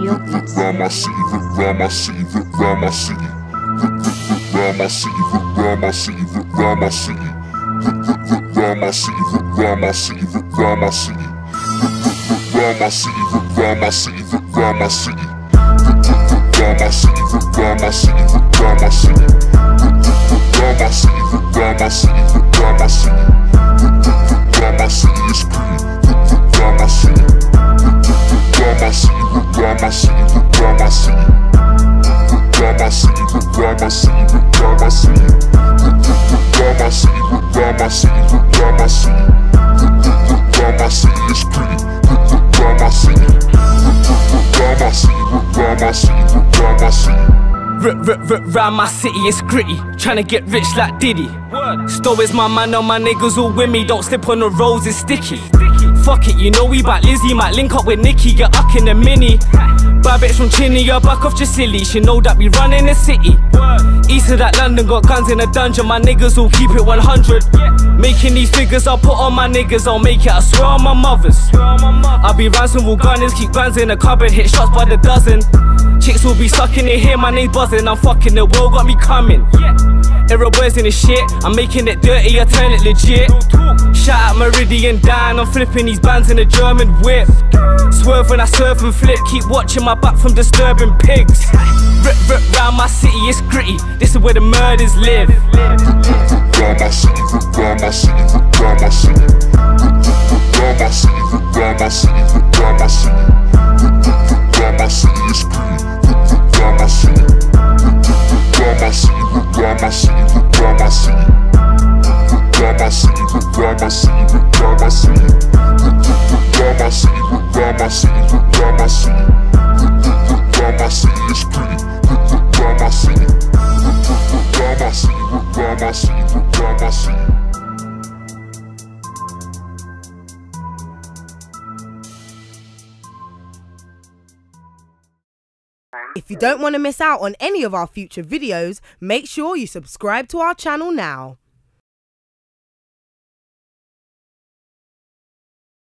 your face. Round my city, round my city, round my city. Round my city, round my city, round my city. Round my city, round my city, round my city. Round my city, round my city, round my city. Round my city, round my city, round my city. Round my city, round my city, round my city. Round my city is pretty. Round my city. Round my city, round my city, round my city. Round my city, round my city, round my city. Round my city, round my city, round my city. Round my city is pretty. Round my city. Round my city, round my city, round my city. Round my city, it's gritty. Tryna get rich like Diddy. Stories my man on my niggas all with me. Don't slip on the roads, it's sticky. Fuck it, you know we bout Lizzie. Might link up with Nikki, get up in the mini. Bad bitch from Chinny, you're back off just silly. She know that we run in the city. East of that London, got guns in a dungeon. My niggas will keep it 100. Making these figures, I'll put on my niggas. I'll make it, I swear on my mothers. I'll be ransom with gunners, keep guns in the cupboard. Hit shots by the dozen. Chicks will be sucking it here, my name's buzzing. I'm fucking the world, got me coming. Error boys in the shit, I'm making it dirty, I turn it legit. Shout out Meridian Dan, I'm flipping these bands in a German whip. Swerve when I surf and flip, keep watching my back from disturbing pigs. Round my city, it's gritty, this is where the murders live. Round my city, round my city, round my city. Round my city, round my city, round my city. Round my city is pretty. Round my city. Round my city, round my city, round my city. Round my city, round my city, round my city. Round my city, round my city, round my city. Round my city is pretty. Round my city. Round my city, round my city, round my city. If you don't want to miss out on any of our future videos, make sure you subscribe to our channel now.